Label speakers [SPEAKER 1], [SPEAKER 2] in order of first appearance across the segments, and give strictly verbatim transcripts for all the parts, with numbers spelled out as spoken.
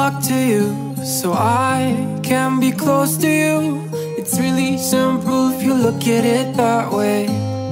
[SPEAKER 1] luck to you, so I can be close to you. It's really simple if you look at it that way.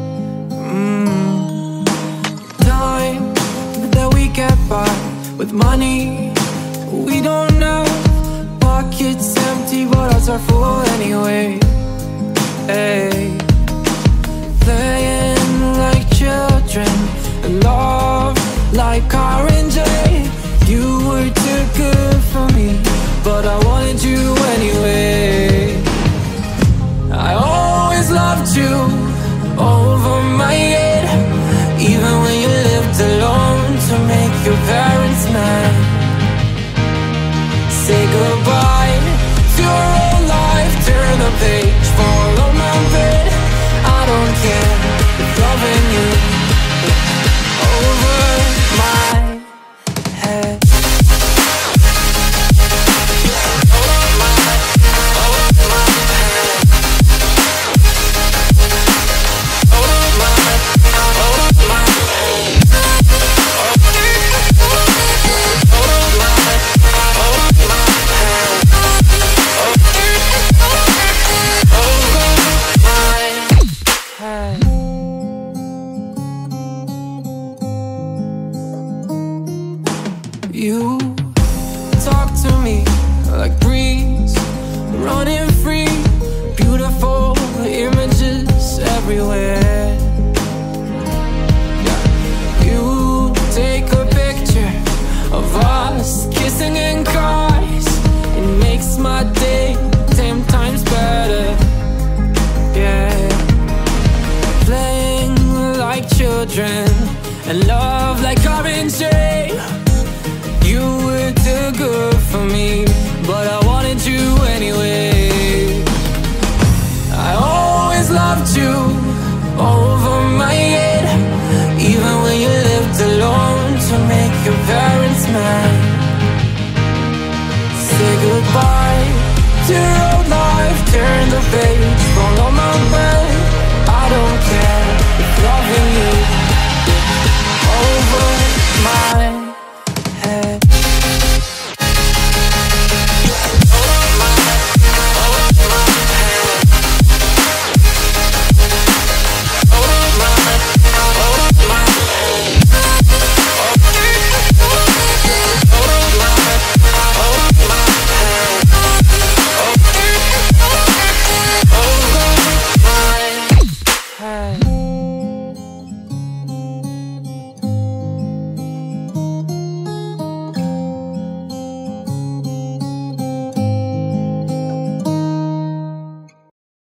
[SPEAKER 1] mm. Time that we get by with money we don't know. Pockets empty but hearts are full anyway. Hey. Playing like children and love like R and J. You were too good for me, but I wanted you anyway. I always loved you over my head, even when you lived alone to make your parents mad. Say goodbye to your old life, turn the page, follow my bed. I don't care if loving you over my head. You talk to me like breeze, running free, beautiful images everywhere. Yeah. You take a picture of us kissing in cars, it makes my day ten times better. Yeah. Playing like children and love like R and J. You were too good for me, but I wanted you anyway. I always loved you over my head, even when you lived alone to make your parents mad. Say goodbye to your old life, turn the page, follow my bed.